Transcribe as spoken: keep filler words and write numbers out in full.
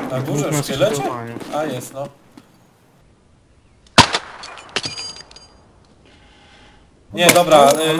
Na górze w szkielecie? A jest no. Nie, dobra.